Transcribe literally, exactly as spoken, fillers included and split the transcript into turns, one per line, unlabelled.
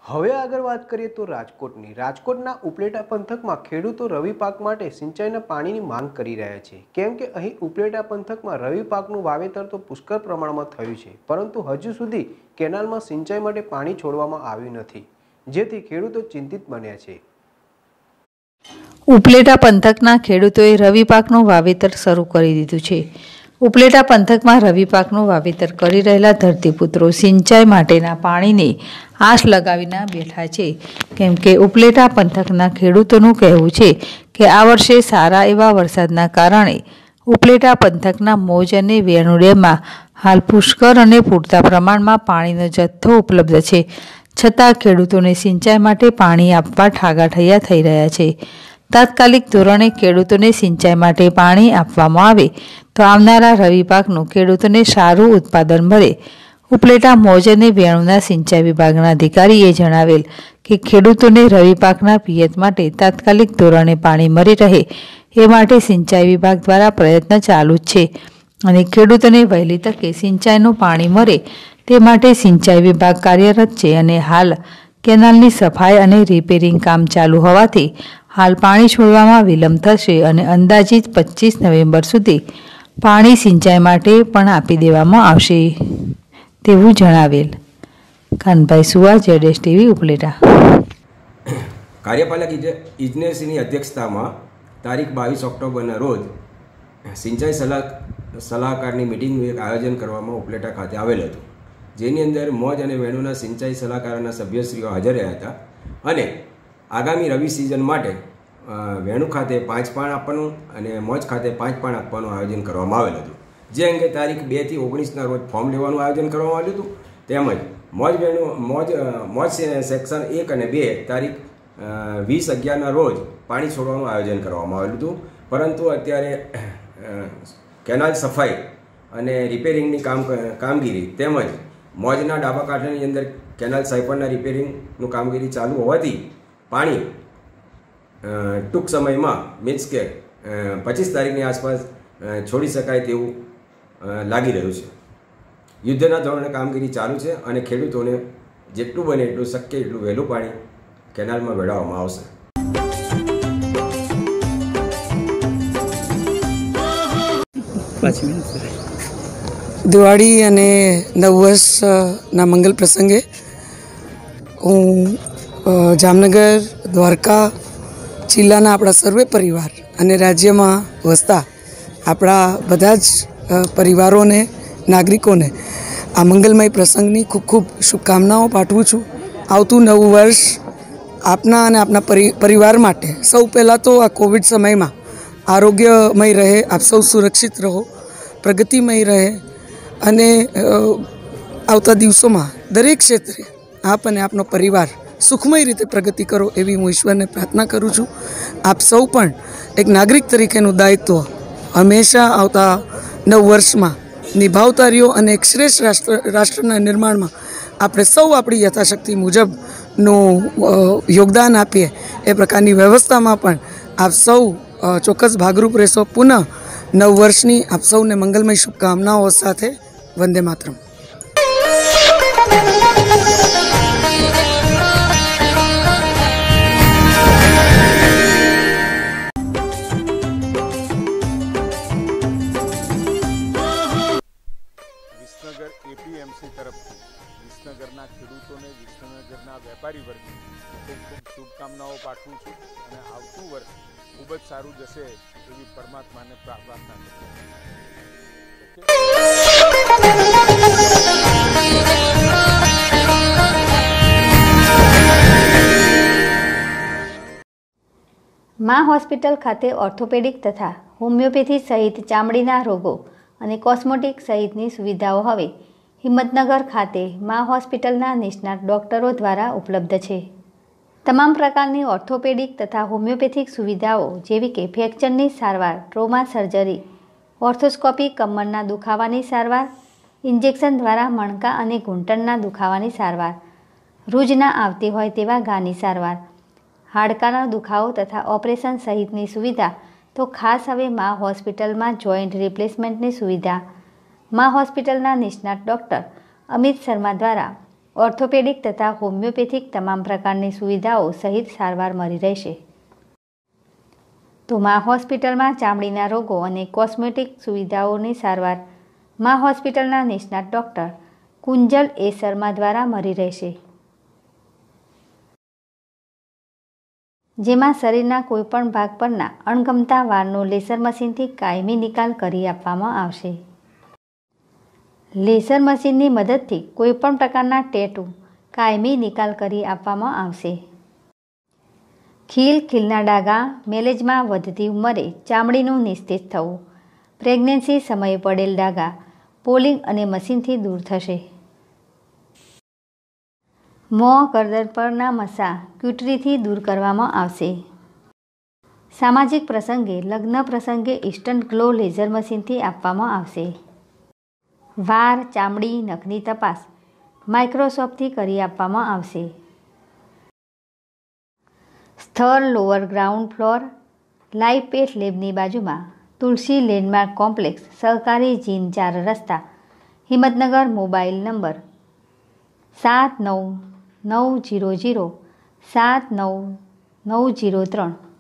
હવે આગળ વાત કરીએ તો રાજકોટની રાજકોટના ઉપલેટા પંથકમાં ખેડૂતો રવિ પાક માટે સિંચાઈના પાણીની માંગ કરી રહ્યા છે, કેમ કે અહીં ઉપલેટા પંથકમાં રવિ પાકનું વાવેતર તો પુષ્કળ પ્રમાણમાં થયું છે, પરંતુ હજુ સુધી કેનાલમાં સિંચાઈ માટે પાણી છોડવામાં આવ્યું નથી, જેથી ખેડૂતો ચિંતિત બન્યા છે।
ઉપલેટા પંથકના ખેડૂતોએ રવિ પાકનું વાવેતર શરૂ કરી દીધું છે। ઉપલેટા પંથકમાં રવિ પાકનું વાવેતર કરી રહેલા ધરતીપુત્રો સિંચાઈ માટેના પાણીની આશ લગાવીને બેઠા છે, કેમ કે ઉપલેટા પંથકના ખેડૂતોનું કહેવું છે કે આ વર્ષે સારા એવા વરસાદના કારણે ઉપલેટા પંથકના મોજ અને વેણુ ડેમમાં હાલ પુષ્કળ અને પૂરતા પ્રમાણમાં પાણીનો જથ્થો ઉપલબ્ધ છે, છતાં ખેડૂતોને સિંચાઈ માટે પાણી આપવા ઠાગાઠૈયા થઈ રહ્યા છે। તાત્કાલિક ધોરણે ખેડૂતોને સિંચાઈ માટે પાણી આપવામાં આવે તો આવનારા રવિ પાકનું ખેડૂતોને સારું ઉત્પાદન મળે। ઉપલેટા મોજ અને વેણુના સિંચાઈ વિભાગના અધિકારીએ જણાવેલ કે ખેડૂતોને રવિ પાકના પિયત માટે તાત્કાલિક ધોરણે પાણી મળી રહે એ માટે સિંચાઈ વિભાગ દ્વારા પ્રયત્ન ચાલુ જ છે અને ખેડૂતોને વહેલી તકે સિંચાઈનું પાણી મળે તે માટે સિંચાઈ વિભાગ કાર્યરત છે અને હાલ કેનાલની સફાઈ અને રિપેરિંગ કામ ચાલુ હોવાથી હાલ પાણી છોડવામાં વિલંબ થશે અને અંદાજિત પચીસ નવેમ્બર સુધી પાણી સિંચાઈ માટે પણ આપી દેવામાં આવશે તેવું જણાવેલ। કાનભાઈ સુવા, જેડેશ ટીવી, ઉપલેટા।
કાર્યપાલક ઇજનેરશ્રીની અધ્યક્ષતામાં તારીખ બાવીસ ઓક્ટોબરના રોજ સિંચાઈ સલાહ સલાહકારની મિટિંગનું એક આયોજન કરવામાં ઉપલેટા ખાતે આવેલ હતું, જેની અંદર મોજ અને વેણુના સિંચાઈ સલાહકારોના સભ્યશ્રીઓ હાજર રહ્યા હતા અને આગામી રવિ સિઝન માટે વેણુ ખાતે પાંચ પાણ આપવાનું અને મોજ ખાતે પાંચ પાણ આપવાનું આયોજન કરવામાં આવેલ હતું, જે અંગે તારીખ બે થી ઓગણીસના રોજ ફોર્મ લેવાનું આયોજન કરવામાં આવ્યું હતું, તેમજ મોજ વેણુ મોજ મોજ સેક્શન એક અને બે તારીખ વીસ અગિયારના રોજ પાણી છોડવાનું આયોજન કરવામાં આવેલું હતું, પરંતુ અત્યારે કેનાલ સફાઈ અને રિપેરિંગની કામ કામગીરી તેમજ મોજના ડાબા કાંઠાની અંદર કેનાલ સાઇફરના રિપેરિંગનું કામગીરી ચાલુ હોવાથી પાણી ટૂંક સમયમાં મીન્સ કે પચીસ તારીખની આસપાસ છોડી શકાય તેવું લાગી રહ્યું છે। યુદ્ધના ધોરણે કામગીરી ચાલુ છે અને ખેડૂતોને જેટલું બને એટલું શક્ય એટલું વહેલું પાણી કેનાલમાં વેળવવામાં આવશે।
દિવાળી અને નવ વર્ષના મંગલ પ્રસંગે હું જામનગર, દ્વારકા જિલ્લાના આપણા સર્વે પરિવાર અને રાજ્યમાં વસતા આપણા બધા જ પરિવારોને, નાગરિકોને આ મંગલમય પ્રસંગની ખૂબ ખૂબ શુભકામનાઓ પાઠવું છું। આવતું નવું વર્ષ આપના અને આપના પરિવાર માટે સૌ પહેલાં તો આ કોવિડ સમયમાં આરોગ્યમય રહે, આપ સૌ સુરક્ષિત રહો, પ્રગતિમય રહે અને આવતા દિવસોમાં દરેક ક્ષેત્રે આપ અને આપનો પરિવાર સુખમય રીતે પ્રગતિ કરો એવી હું ઈશ્વરને પ્રાર્થના કરું છું। આપ સૌ પણ એક નાગરિક તરીકેનું દાયિત્વ હંમેશા આવતા નવ વર્ષમાં નિભાવતા રહ્યો અને એક શ્રેષ્ઠ રાષ્ટ્ર રાષ્ટ્રના નિર્માણમાં આપણે સૌ આપણી યથાશક્તિ મુજબનું યોગદાન આપીએ એ પ્રકારની વ્યવસ્થામાં પણ આપ સૌ ચોક્કસ ભાગરૂપ રહેશો। પુનઃ નવ વર્ષની આપ સૌને મંગલમય શુભકામનાઓ સાથે વંદે માતરમ।
વિસનગર એપીએમસી તરફથી વિસનગરના ખેડૂતોને, વિસનગરના વેપારી વર્ગને ખૂબ ખૂબ શુભકામનાઓ પાઠવું છું અને આવતું વર્ષ ખૂબ જ સારું જશે એવી પરમાત્માને પ્રાર્થના કરું છું।
મા હોસ્પિટલ ખાતે ઓર્થોપેડિક તથા હોમિયોપેથી સહિત ચામડીના રોગો અને કોસ્મેટિક સહિતની સુવિધાઓ હવે હિંમતનગર ખાતે મા હોસ્પિટલના નિષ્ણાત ડૉક્ટરો દ્વારા ઉપલબ્ધ છે। તમામ પ્રકારની ઓર્થોપેડિક તથા હોમિયોપેથિક સુવિધાઓ જેવી કે ફ્રેક્ચરની સારવાર, ટ્રોમા સર્જરી, ઓર્થોસ્કોપી, કમરના દુખાવાની સારવાર, ઇન્જેક્શન દ્વારા મણકા અને ઘૂંટણના દુખાવાની સારવાર, રૂજ ના આવતી હોય તેવા ઘાની સારવાર, હાડકાનો દુખાવો તથા ઓપરેશન સહિતની સુવિધા તો ખાસ હવે મા હોસ્પિટલમાં જોઈન્ટ રિપ્લેસમેન્ટની સુવિધા મા હોસ્પિટલના નિષ્ણાત ડૉક્ટર અમિત શર્મા દ્વારા ઓર્થોપેડિક તથા હોમિયોપેથિક તમામ પ્રકારની સુવિધાઓ સહિત સારવાર મળી રહેશે. તો મા હોસ્પિટલમાં ચામડીના રોગો અને કોસ્મેટિક સુવિધાઓની સારવાર મા હોસ્પિટલના નિષ્ણાત ડૉક્ટર કુંજલ એ શર્મા દ્વારા મળી રહેશે, જેમાં શરીરના કોઈપણ ભાગ પરના અણગમતા વાળનો લેસર મશીનથી કાયમી નિકાલ કરી આપવામાં આવશે. લેસર મશીનની મદદથી કોઈપણ પ્રકારના ટેટુ કાયમી નિકાલ કરી આપવામાં આવશે. ખીલ, ખીલના ડાઘા, મેલેજમાં વધતી ઉંમરે ચામડીનું નિસ્તેજ થવું, પ્રેગ્નન્સી સમયે પડેલ ડાઘા પોલિંગ અને મશીનથી દૂર થશે. મોં, ગરદન પરના મસા ક્યુટરીથી દૂર કરવામાં આવશે. સામાજિક પ્રસંગે, લગ્ન પ્રસંગે ઇન્સ્ટન્ટ ગ્લો લેઝર મશીનથી આપવામાં આવશે. વાળ, ચામડી, નખની તપાસ માઇક્રોસ્કોપથી કરી આપવામાં આવશે. સ્થળ lower ground floor, live path લેબની બાજુમાં, તુલસી લેન્ડમાર્ક કોમ્પ્લેક્સ, સહકારી જીન ચાર રસ્તા, હિંમતનગર. મોબાઈલ નંબર સાત નવ નવ જીરો જીરો સાત નવ નવ જીરો ત્રણ.